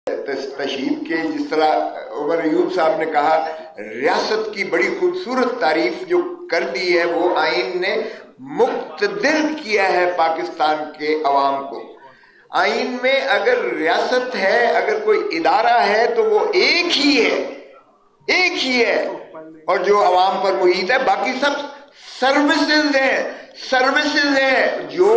تشہیر کے جس طرح عمر ایوب صاحب نے کہا ریاست کی بڑی خوبصورت تعریف جو کر دی ہے وہ آئین نے مقتدر کیا ہے پاکستان کے عوام کو. آئین میں اگر ریاست ہے, اگر کوئی ادارہ ہے تو وہ ایک ہی ہے اور جو عوام پر محیط ہے باقی سب سروسز ہیں جو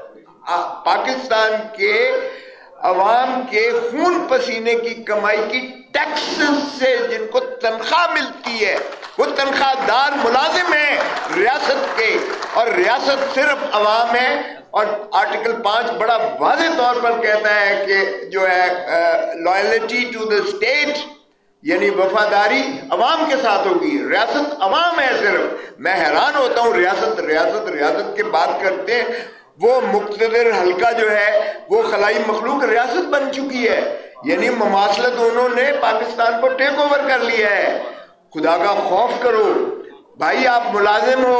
پاکستان کے عوام کے خون پسینے کی کمائی کی ٹیکسز سے جن کو تنخواہ ملتی ہے, وہ تنخواہ دار ملازم ہیں ریاست کے, اور ریاست صرف عوام ہے. اور آرٹیکل 5 بڑا واضح طور پر کہتا ہے کہ جو ہے لائلٹی ٹو دا اسٹیٹ, یعنی وفاداری عوام کے ساتھ ہوگی. ریاست عوام ہے صرف. میں حیران ہوتا ہوں ریاست کے بات کرتے ہیں. وہ مقتدر حلقہ جو ہے وہ خلائی مخلوق ریاست بن چکی ہے, یعنی مماثلت انہوں نے پاکستان کو ٹیک اوور کر لیا ہے. خدا کا خوف کرو بھائی, آپ ملازم ہو,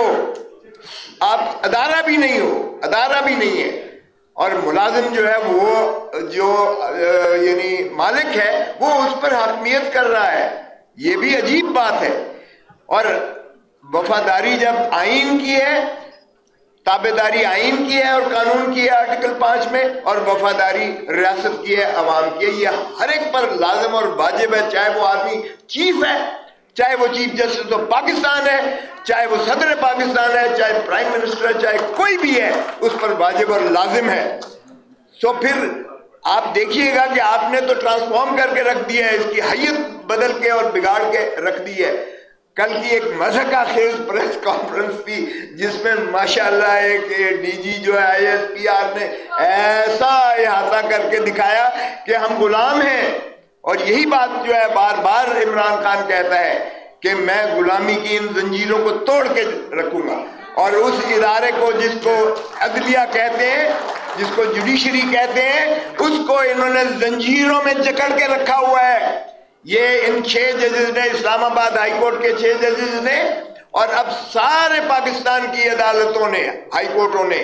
آپ ادارہ بھی نہیں ہے, اور ملازم جو ہے وہ جو یعنی مالک ہے وہ اس پر حاکمیت کر رہا ہے. یہ بھی عجیب بات ہے. اور وفاداری جب آئین کی ہے, تابعداری آئین کی ہے اور قانون کی ہے آرٹیکل 5 میں, اور وفاداری ریاست کی ہے عوام کی ہے. یہ ہر ایک پر لازم اور واجب ہے, چاہے وہ آدمی چیف ہے, چاہے وہ چیف جسٹس آف پاکستان ہے, چاہے وہ صدر پاکستان ہے, چاہے پرائم منسٹر ہے, چاہے کوئی بھی ہے, اس پر واجب اور لازم ہے. سو پھر آپ دیکھیے گا کہ آپ نے تو ٹرانسفارم کر کے رکھ دیا ہے, اس کی حیت بدل کے اور بگاڑ کے رکھ دی ہے. کل کی ایک مضحکہ خیز پریس کانفرنس تھی جس میں ماشاءاللہ ایک ڈی جی جو ہے ISPR نے ایسا احاطہ کر کے دکھایا کہ ہم غلام ہیں. اور یہی بات جو ہے بار بار عمران خان کہتا ہے کہ میں غلامی کی ان زنجیروں کو توڑ کے رکھوں گا. اور اس ادارے کو جس کو عدلیہ کہتے ہیں, جس کو جوڈیشری کہتے ہیں, اس کو انہوں نے زنجیروں میں جکڑ کے رکھا ہوا ہے. یہ ان 6 ججز نے, اسلام آباد ہائی کورٹ کے 6 ججز نے, اور اب سارے پاکستان کی عدالتوں نے, ہائی کورٹوں نے,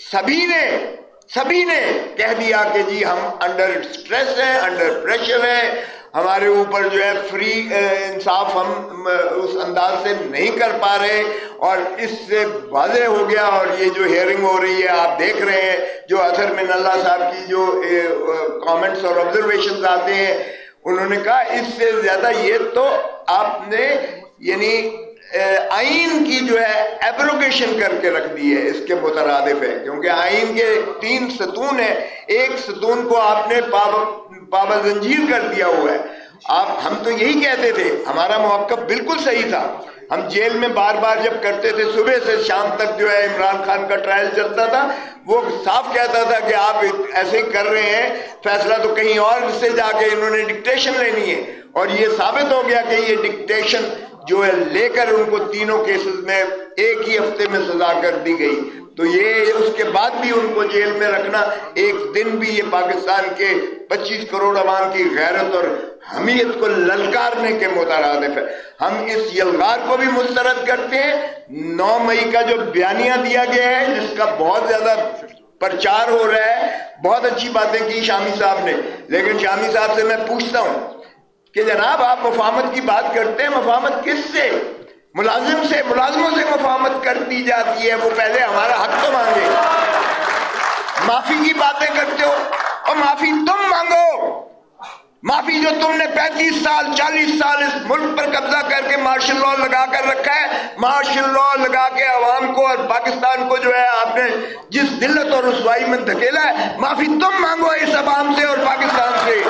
سبھی نے کہہ دیا کہ جی ہم انڈر سٹریس ہیں, انڈر پریشر ہیں, ہمارے اوپر جو ہے فری انصاف ہم اس انداز سے نہیں کر پا رہے. اور اس سے واضح ہو گیا, اور یہ جو ہیئرنگ ہو رہی ہے آپ دیکھ رہے ہیں, جو اثر من اللہ صاحب کی جو کامنٹس اور آبزرویشنز آتے ہیں, انہوں نے کہا اس سے زیادہ یہ تو آپ نے یعنی آئین کی جو ہے ایبروگیشن کر کے رکھ دی ہے, اس کے مترادف ہے. کیونکہ آئین کے 3 ستون ہیں, ایک ستون کو آپ نے پابا زنجیر کر دیا ہوا ہے. ہم تو یہی کہتے تھے, ہمارا موقف بالکل صحیح تھا. ہم جیل میں بار بار جب کرتے تھے, صبح سے شام تک جو ہے عمران خان کا ٹرائل چلتا تھا, وہ صاف کہتا تھا کہ آپ ایسے ہی کر رہے ہیں, فیصلہ تو کہیں اور سے جا کے انہوں نے ڈکٹیشن لینی ہے. اور یہ ثابت ہو گیا کہ یہ ڈکٹیشن جو ہے لے کر ان کو تینوں کیسز میں ایک ہی ہفتے میں سزا کر دی گئی. تو یہ اس کے بعد بھی ان کو جیل میں رکھنا ایک دن بھی یہ پاکستان کے 25 کروڑ عوام کی غیرت اور حمیت کو للکارنے کے مترادف ہے. ہم اس یلغار کو بھی مسترد کرتے ہیں. 9 مئی کا جو بیانیہ دیا گیا ہے, جس کا بہت زیادہ پرچار ہو رہا ہے, بہت اچھی باتیں کی شامی صاحب نے, لیکن شامی صاحب سے میں پوچھتا ہوں کہ جناب آپ مفاہمت کی بات کرتے ہیں, مفاہمت کس سے؟ ملازموں سے مفاہمت کر دی جاتی ہے. وہ پہلے ہمارا حق تو مانگے. معافی کی باتیں کرتے ہو, اور معافی تم مانگو. معافی جو تم نے 35 سال 40 سال اس ملک پر قبضہ کر کے مارشل لاء لگا کر رکھا ہے, مارشل لاء لگا کے عوام کو اور پاکستان کو جو ہے آپ نے جس ذلت اور رسوائی میں دھکیلا ہے, معافی تم مانگو اس عوام سے اور پاکستان سے.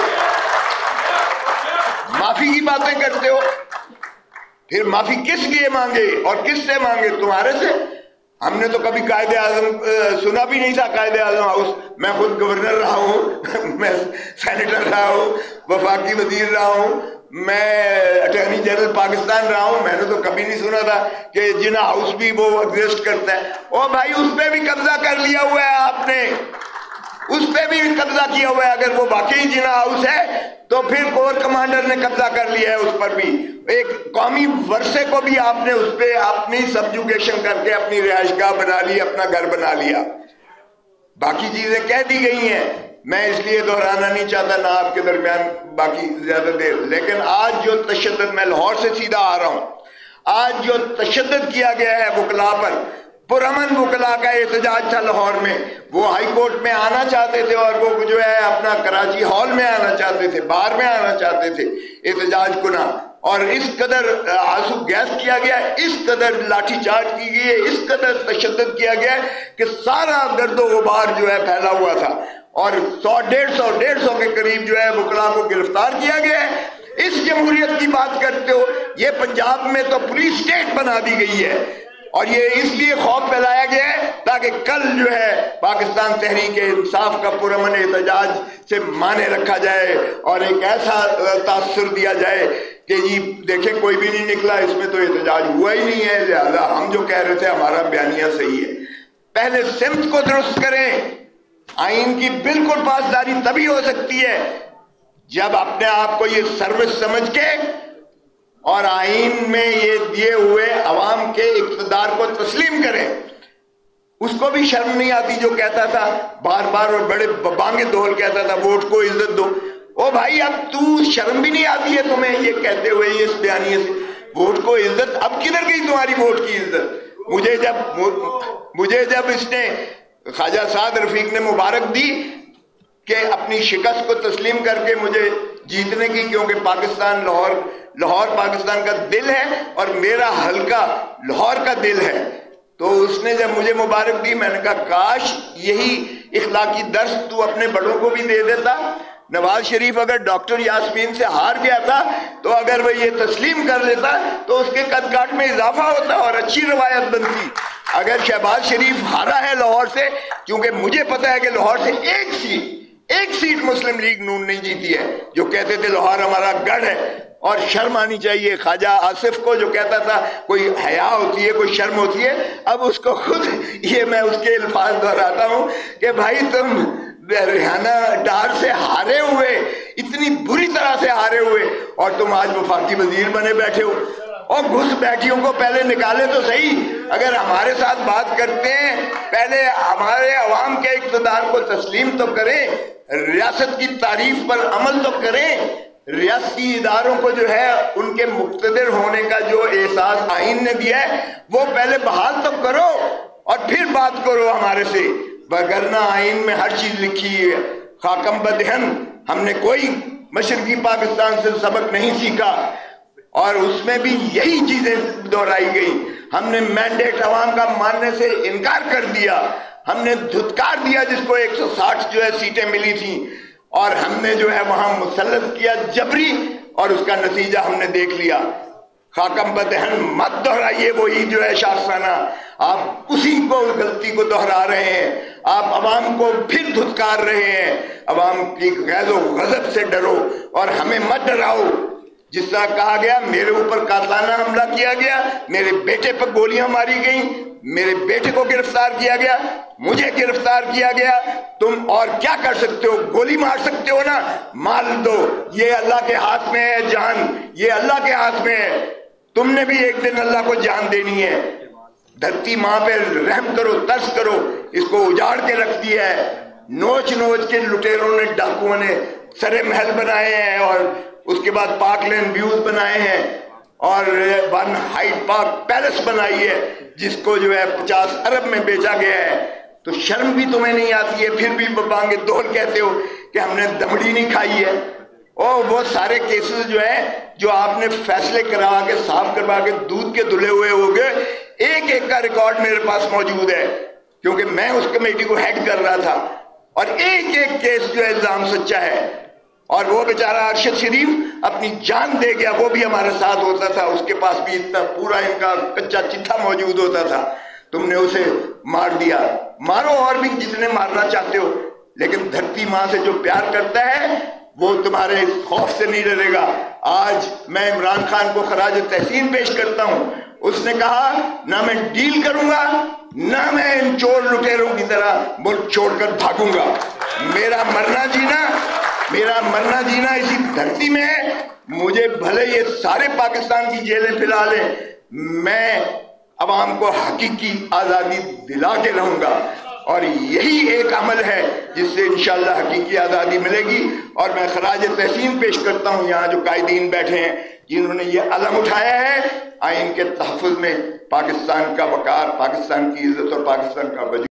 معافی کی باتیں کرتے ہو, پھر معافی کس لیے مانگے اور کس سے مانگے؟ تمہارے سے. ہم نے تو کبھی قائد اعظم سنا بھی نہیں تھا, قائد اعظم ہاؤس. میں خود گورنر رہا ہوں, میں سینیٹر رہا ہوں, وفاقی وزیر رہا ہوں, میں اٹارنی جنرل پاکستان رہا ہوں. میں نے تو کبھی نہیں سنا تھا کہ جنا ہاؤس بھی وہ ایگزسٹ کرتا ہے. او بھائی, اس پہ بھی قبضہ کر لیا ہوا ہے آپ نے, اس پہ بھی قبضہ کیا ہوا ہے. اگر وہ واقعی جنا ہاؤس ہے تو پھر کور کمانڈر نے قبضہ کر لیا ہے اس پر بھی. ایک قومی ورثے کو بھی آپ نے اس پہ اپنی سبجوگیشن کر کے اپنی رہائش گاہ بنا لی, اپنا گھر بنا لیا. باقی چیزیں کہہ دی گئی ہیں. میں اس لیے دہرانا نہیں چاہتا نہ آپ کے درمیان باقی زیادہ دیر، لیکن آج جو تشدد، میں لاہور سے سیدھا آ رہا ہوں، آج جو تشدد کیا گیا ہے وکلاء پر، پرامن وکلاء کا احتجاج تھا لاہور میں، وہ ہائی کورٹ میں آنا چاہتے تھے اور وہ جو ہے اپنا کراچی ہال میں آنا چاہتے تھے، بار میں آنا چاہتے تھے احتجاج کنا، اور اس قدر آنسو گیس کیا گیا، اس قدر لاٹھی چارج کی گئی ہے، اس قدر تشدد کیا گیا ہے کہ سارا گرد و غبار جو ہے پھیلا ہوا تھا، اور 100-150 کے قریب جو ہے وکلاء کو گرفتار کیا گیا ہے۔ اس جمہوریت کی بات کرتے ہو، یہ پنجاب میں تو پولیس اسٹیٹ بنا دی گئی ہے، اور یہ اس لیے خوف پھیلایا گیا ہے تاکہ کل جو ہے پاکستان تحریک-e-Insaf کا پرامن احتجاج سے مانے رکھا جائے اور ایک ایسا تاثر دیا جائے کہ جی دیکھیں کوئی بھی نہیں نکلا، اس میں تو احتجاج ہوا ہی نہیں ہے، لہذا ہم جو کہہ رہے تھے ہمارا بیانیہ صحیح ہے۔ پہلے سمت کو درست کریں۔ آئین کی بالکل پاسداری تبھی ہو سکتی ہے جب اپنے آپ کو یہ سروس سمجھ کے اور آئین میں یہ دیے ہوئے عوام کے اقتدار کو تسلیم کریں۔ اس کو بھی شرم نہیں آتی جو کہتا تھا بار بار اور بڑے بانگے دول کہتا تھا ووٹ کو عزت دو۔ او بھائی اب تو شرم بھی نہیں آتی ہے تمہیں یہ کہتے ہوئے اس بیانیے سے ووٹ کو عزت؟ اب کدھر گئی تمہاری ووٹ کی عزت؟ مجھے جب اس نے خواجہ سعد رفیق نے مبارک دی کہ اپنی شکست کو تسلیم کر کے مجھے جیتنے کی، کیونکہ پاکستان لاہور پاکستان کا دل ہے اور میرا حلقہ لاہور کا دل ہے، تو اس نے جب مجھے مبارک دی میں نے کہا کاش یہی اخلاقی درس تو اپنے بڑوں کو بھی دے دیتا۔ نواز شریف اگر ڈاکٹر یاسمین سے ہار گیا تھا تو اگر وہ یہ تسلیم کر لیتا تو اس کے قد کاٹ میں اضافہ ہوتا اور اچھی روایت بنتی۔ اگر شہباز شریف ہارا ہے لاہور سے، کیونکہ مجھے پتا ہے کہ لاہور سے ایک سیٹ مسلم لیگ نون نہیں جیتی ہے، جو کہتے تھے لاہور ہمارا گڑھ ہے، اور شرم آنی چاہیے خواجہ آصف کو جو کہتا تھا کوئی حیا ہوتی ہے کوئی شرم ہوتی ہے، اب اس کو خود یہ میں اس کے الفاظ دہراتا ہوں کہ بھائی تم ریحانہ ڈار سے ہارے ہوئے، اتنی بری طرح سے ہارے ہوئے، اور تم آج وفاقی وزیر بنے بیٹھے ہو، اور گھس بیٹھیوں کو پہلے نکالے تو صحیح۔ اگر ہمارے ساتھ بات کرتے ہیں پہلے ہمارے عوام کے اقتدار کو تسلیم تو کریں، ریاست کی تعریف پر عمل تو کریں، ریاستی اداروں کو جو ہے ان کے مقتدر ہونے کا جو احساس آئین نے دیا ہے وہ پہلے بحال تو کرو اور پھر بات کرو ہمارے سے، وگرنہ آئین میں ہر چیز لکھی ہے خاکم بدہن۔ ہم نے کوئی مشرقی پاکستان سے سبق نہیں سیکھا اور اس میں بھی یہی چیزیں دہرائی گئی۔ ہم نے مینڈیٹ عوام کا ماننے سے انکار کر دیا، ہم نے دھتکار دیا جس کو 160 جو ہے سیٹیں ملی تھیں، اور ہم نے جو ہے وہاں مسلط کیا جبری، اور اس کا نتیجہ ہم نے دیکھ لیا۔ خاکم بدہن مت دہرائیے وہی جو ہے شاخسانہ، آپ اسی کو غلطی کو دہرا رہے ہیں، آپ عوام کو پھر دھتکار رہے ہیں۔ عوام کی غیظ و غضب سے ڈرو اور ہمیں مت ڈراؤ۔ جس طرح کہا گیا میرے اوپر قاتلانہ حملہ کیا گیا، میرے بیٹے پر گولیاں ماری گئیں، میرے بیٹے کو گرفتار کیا گیا، مجھے گرفتار کیا گیا، تم اور کیا کر سکتے ہو؟ گولی مار سکتے ہو نا، مار دو، یہ اللہ کے ہاتھ میں ہے جان، یہ اللہ کے ہاتھ میں ہے، تم نے بھی ایک دن اللہ کو جان دینی ہے۔ دھرتی ماں پہ رحم کرو، ترس کرو، اس کو اجاڑ کے رکھ دیا ہے، نوچ کے لٹیروں نے ڈاکوؤں نے سرے محل بنائے ہیں، اور اس کے بعد پارک لین ویوز بنائے ہیں، اور ون ہائیڈ پارک پیلس بنائی ہے جس کو جو ہے 50 ارب میں بیچا گیا ہے۔ تو شرم بھی تمہیں نہیں آتی ہے، پھر بھی بانگے دول کہتے ہو کہ ہم نے دمڑی نہیں کھائی ہے۔ اور وہ سارے کیسز جو ہیں جو آپ نے فیصلے کروا کے صاف کروا کے دودھ کے دھلے ہوئے ہو گئے، ایک ایک کا ریکارڈ میرے پاس موجود ہے، کیونکہ میں اس کمیٹی کو ہیڈ کر رہا تھا، اور ایک ایک کیس جو ہے الزام سچا ہے۔ اور وہ بیچارہ ارشد شریف اپنی جان دے گیا، وہ بھی ہمارے ساتھ ہوتا تھا، اس کے پاس بھی اتنا پورا ان کا کچا چٹھا موجود ہوتا تھا، تم نے اسے مار دیا۔ مارو اور بھی جتنے مارنا چاہتے ہو، لیکن دھرتی ماں سے جو پیار کرتا ہے وہ تمہارے خوف سے نہیں ڈرے گا۔ آج میں عمران خان کو خراج تحسین پیش کرتا ہوں، اس نے کہا نہ میں ڈیل کروں گا نہ میں ان چور لٹیروں کی طرح ملک چھوڑ کر بھاگوں گا۔ میرا مرنا جینا اسی دھرتی میں ہے، مجھے بھلے یہ سارے پاکستان کی جیلیں پھیلا لیں، میں عوام کو حقیقی آزادی دلا کے رہوں گا۔ اور یہی ایک عمل ہے جس سے انشاءاللہ حقیقی آزادی ملے گی. اور میں خراج تحسین پیش کرتا ہوں یہاں جو قائدین بیٹھے ہیں جنہوں نے یہ علم اٹھایا ہے آئین کے تحفظ میں پاکستان کا وقار، پاکستان کی عزت اور پاکستان کا وجود.